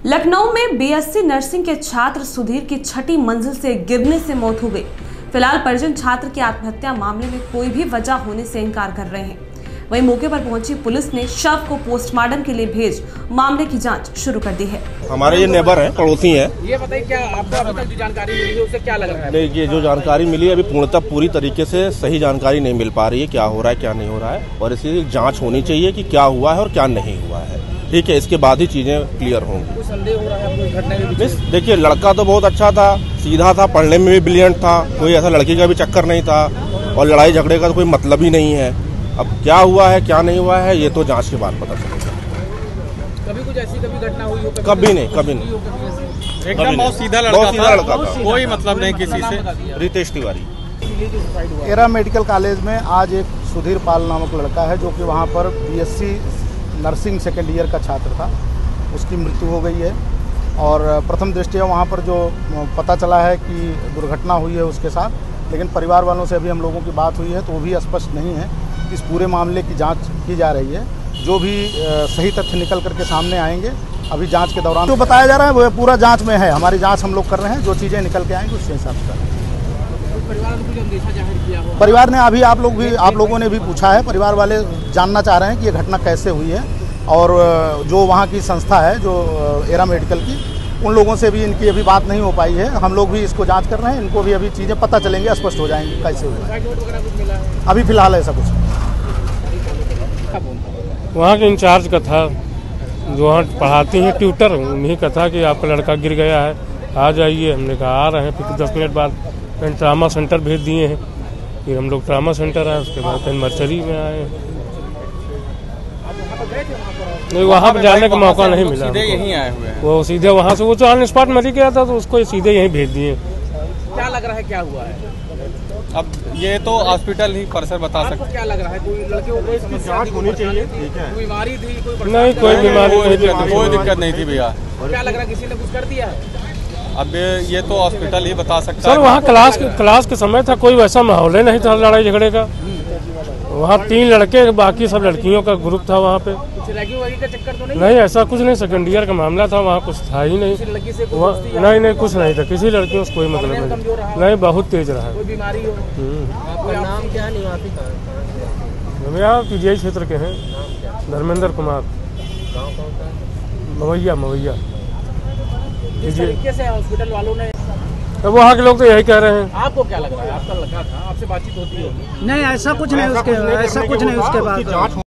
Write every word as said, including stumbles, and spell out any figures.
लखनऊ में BSc nursing के छात्र सुधीर की छठी मंजिल से गिरने से मौत हो गई। फिलहाल परिजन छात्र की आत्महत्या मामले में कोई भी वजह होने से इनकार कर रहे हैं। वहीं मौके पर पहुंची पुलिस ने शव को पोस्टमार्टम के लिए भेज मामले की जांच शुरू कर दी है। हमारे ये नेबर हैं, पड़ोसी हैं। ये बताइए, क्या आपको अभी तक जो जानकारी मिली है उससे क्या लग रहा है? नहीं, ये जो जानकारी मिली है अभी पूर्णतः पूरी तरीके से सही जानकारी नहीं मिल पा रही है, क्या हो रहा है क्या नहीं हो रहा है, और इसकी जांच होनी चाहिए कि क्या हुआ है और क्या नहीं हुआ है। ठीक है, इसके बाद ही चीजें क्लियर होंगी। कोई संदेह हो रहा है आपको घटना के पीछे? देखिए, लड़का तो बहुत अच्छा था, सीधा था, पढ़ने में भी ब्रिलियंट था, कोई ऐसा लड़की का भी चक्कर नहीं था, और लड़ाई झगड़े का तो कोई मतलब ही नहीं है। अब क्या हुआ है क्या नहीं हुआ है ये तो जांच के बाद पता चलेगा। कभी कुछ ऐसी कभी घटना हुई हो? कभी, कभी नहीं, कभी नहीं। एकदम बहुत सीधा लड़का था, कोई मतलब नहीं किसी से। Ritesh Tiwari. Era medical college में आज एक सुधीर पाल नामक लड़का है जो कि वहाँ पर बीएससी नर्सिंग सेकेंड ईयर का छात्र था, उसकी मृत्यु हो गई है। और प्रथम दृष्टया वहाँ पर जो पता चला है कि दुर्घटना हुई है उसके साथ, लेकिन परिवार वालों से अभी हम लोगों की बात हुई है तो वो भी स्पष्ट नहीं है। इस पूरे मामले की जांच की जा रही है, जो भी सही तथ्य निकल करके सामने आएंगे अभी जांच के दौरान जो बताया जा रहा है वो पूरा जांच में है। हमारी जांच हम लोग कर रहे हैं, जो चीज़ें निकल के आएंगी उसके हिसाब से। परिवार ने कुछ अंदेशा जाहिर किया हो? परिवार ने अभी आप लोग भी आप लोगों ने भी पूछा है, परिवार वाले जानना चाह रहे हैं कि ये घटना कैसे हुई है, और जो वहाँ की संस्था है जो एरा मेडिकल की, उन लोगों से भी इनकी अभी बात नहीं हो पाई है। हम लोग भी इसको जांच कर रहे हैं, इनको भी अभी चीज़ें पता चलेंगे, स्पष्ट हो जाएंगी कैसे हुआ। अभी फिलहाल ऐसा कुछ वहाँ के इंचार्ज का था, जो वहाँ पढ़ाती हैं ट्यूटर, उन्हीं का था कि आपका लड़का गिर गया है, आ जाइए। हमने कहा आ रहे हैं। फिर दस मिनट बाद ट्रामा सेंटर भेज दिए हैं। फिर हम लोग ट्रामा सेंटर आए, उसके बाद फिर मर्चरी में आए। नहीं, वहाँ पर जाने का मौका नहीं मिला। सीधे यहीं आए हुए हैं। वो सीधे वहाँ से, वो जो ऑन स्पॉट मरी गया था तो उसको सीधे यहीं भेज दिए। क्या लग रहा है क्या हुआ है? अब ये तो हॉस्पिटल ही परिसर बता सकते। आपको क्या लग रहा है? कोई लड़के को कोई समस्या होनी चाहिए? कोई बीमारी थी? कोई नहीं, कोई बीमारी कोई दिक्कत कोई दिक्कत नहीं थी भैया। क्या लग रहा है, किसी ने कुछ कर दिया है? अब ये तो हॉस्पिटल ही बता सकता है। सर, वहाँ क्लास क्लास के समय था, कोई वैसा माहौल ही नहीं था लड़ाई झगड़े का। वहाँ तीन लड़के, बाकी सब लड़कियों का ग्रुप था वहाँ पे। रैगिंग वैगिंग का चक्कर तो नहीं? नहीं, ऐसा कुछ नहीं, सेकंड ईयर का मामला था, वहाँ कुछ था ही नहीं। लड़की से कोई वहाँ दोस्ती नहीं नहीं कुछ नहीं था, किसी लड़कियों से कोई मतलब नहीं। नहीं, बहुत तेज रहा। कोई बीमारी हो? आपका नाम क्या है? हम यहाँ पीजीआई क्षेत्र के हैं, धर्मेंद्र कुमार। मवैया मवैया किस तरीके से हॉस्पिटल वालों ने? अब वहाँ के लोग तो यही कह रहे हैं। आपको क्या लग रहा है? आपका लड़का था, आपसे बातचीत होती होगी? नहीं, ऐसा कुछ नहीं उसके ऐसा कुछ नहीं उसके बाद।